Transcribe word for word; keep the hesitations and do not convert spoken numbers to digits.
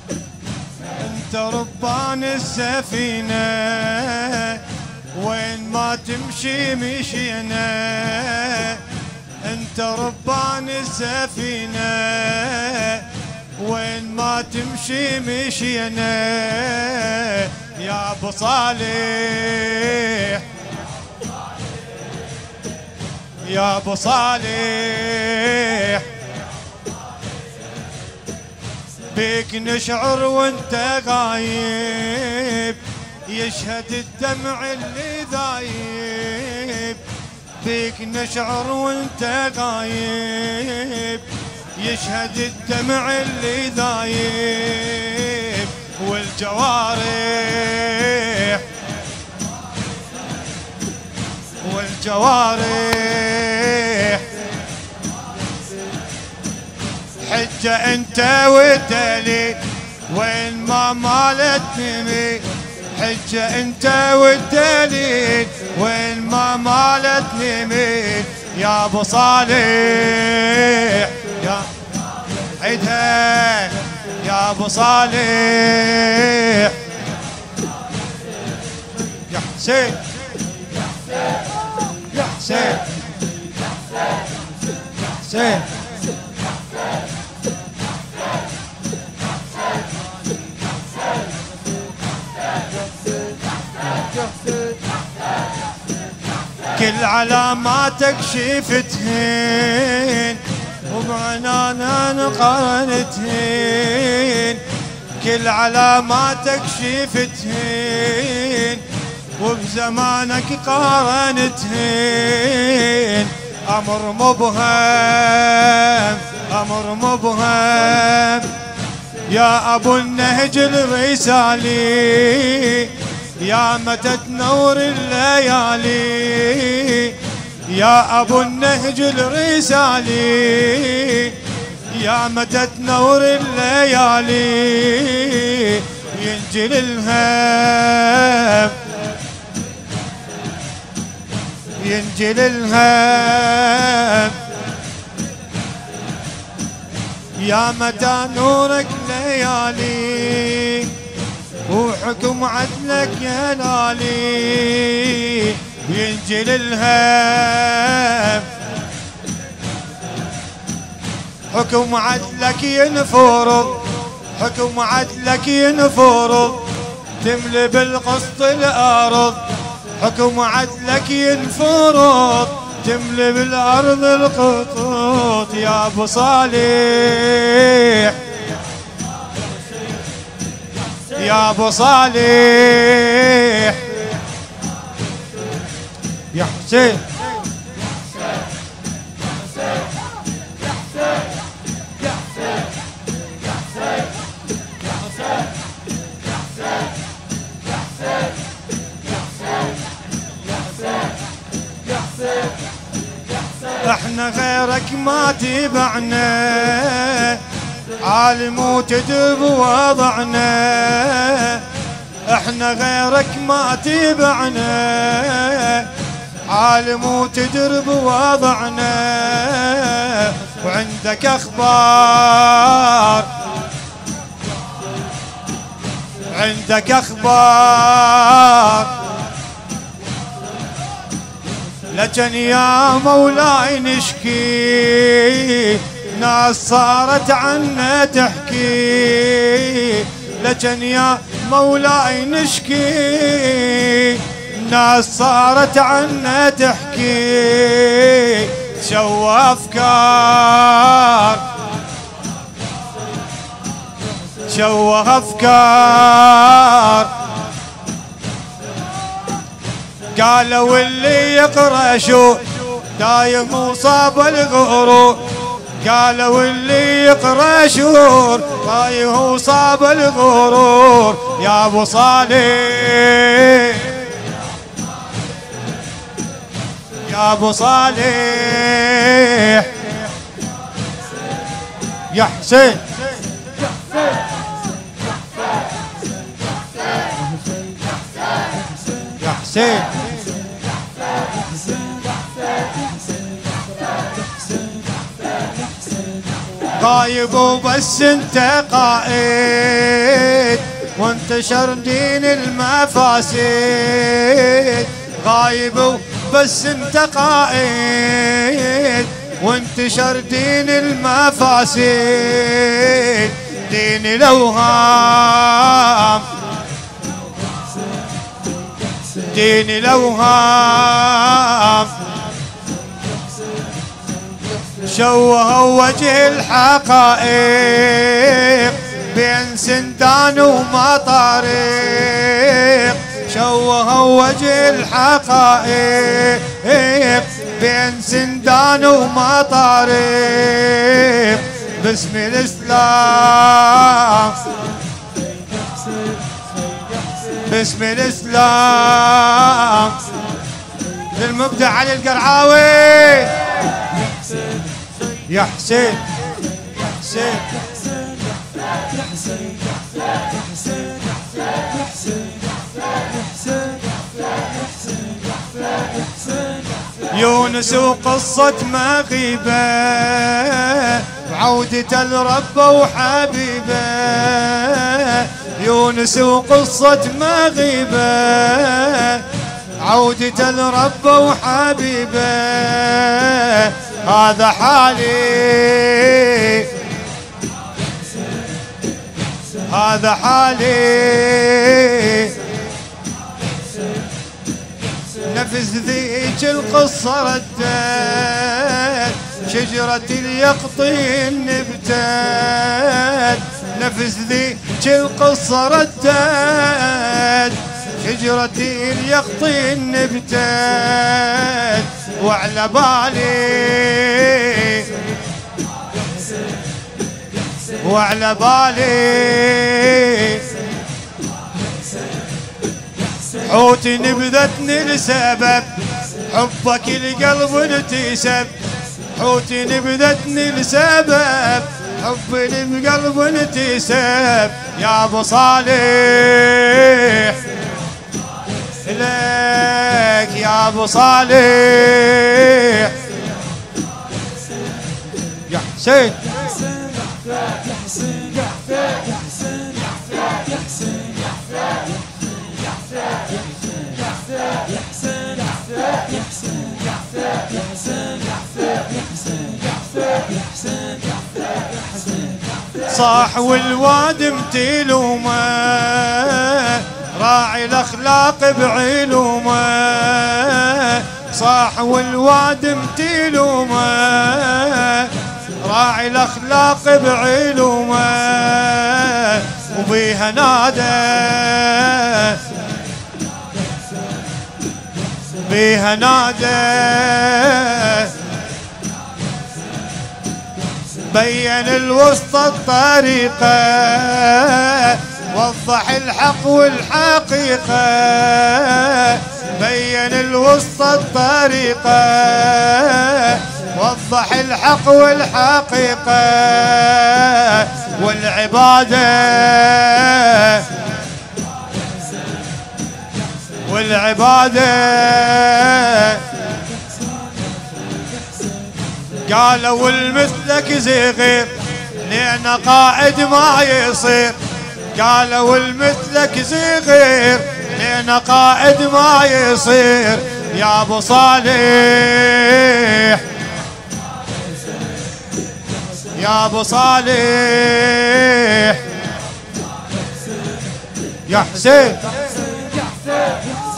انت ربان السفينة وين ما تمشي مشينا، انت ربان السفينة وين ما تمشي مشينا، يا ابو صالح يا ابو صالح، بيك نشعر وانت غايب، يشهد الدمع اللي ذايب، بيك نشعر وانت غايب، يشهد الدمع اللي ذايب، والجوارح والجوارح حجة انت والدليل وين ما مالت نمي، حجة انت والدليل وين ما مالت نمي، يا ابو صالح يا عيدها يا ابو صالح، يا حسين يا حسين يا حسين كل علاماتك شفتهن وبعنانا قرنتهن، كل علاماتك شفتهن وبزمانك قارنتهن، أمر مبهم أمر مبهم يا أبو النهج الرسالي، يا متى تنور الليالي، يا أبو النهج الرسالي، يا متى تنور الليالي، ينجل الهم ينجل الهم، يا متى نورك ليالي وحكم عدلك يا لالي، ينجل الهم حكم عدلك ينفرض، حكم عدلك ينفرض، تملي بالقسط الارض، حكم عدلك ينفرض، تملي بالارض القطوط، يا ابو صالح يا ابو صالح يا حسين احنا غيرك ما تبعنا، عالم وتدب وضعنا، احنا غيرك ما تبعنا، عالم وتدرب وضعنا، وعندك اخبار عندك اخبار، لكن يا مولاي نشكي، ناس صارت عنا تحكي، لكن يا مولاي نشكي، ناس صارت عنا تحكي، سوى افكار سوى افكار، قالوا اللي يقرأ شو دايم وصاب الغرور، قالوا اللي يقرأ شور دايم وصاب الغرور، يا ابو صالح يا ابو صالح يا حسين يا حسين غايب وبس انت قائم، وانتشر دين المفاسد، غايب بس انت قائد، وانتشر دين المفاسد، دين الاوهام، دين الاوهام، شوهوا وجه الحقائق بين سندان ومطارق، شوهوا وجه الحقائق بين سندان ومطارق، باسم الإسلام، باسم الإسلام. للمبدع علي القرعاوي، يا حسين يا حسين يا حسين يونس وقصة مغيبة وعودة الرب وحبيبه، يونس وقصة مغيبة عودة الرب وحبيبه، هذا حالي هذا حالي، نفس ذيك القصة ردت شجرة اليقطين نبتت، نفس ذيك القصة ردت شجرة اليقطين نبتت، وعلى بالي وعلى بالي حوتي نبذتني لسبب حبك القلب انتسب، حوتي نبذتني لسبب حبي القلب انتسب، يا ابو صالح لك يا ابو صالح، يا حسين يا حسين يا حسين يا حسين صاح والواد متلومه راعي الاخلاق بعلومه، صاح والواد متلومه راعي الاخلاق بعلومه، وبيها نادى بيها نادى بين الوسط الطريقة، وضح الحق والحقيقة، بين الوسط الطريقة، وضح الحق والحقيقة، والعبادة والعبادة قالوا المثلك زغير لأن قائد ما يصير، قالوا المثلك زغير لأن قائد ما يصير، يا ابو صالح يا ابو صالح يا حسين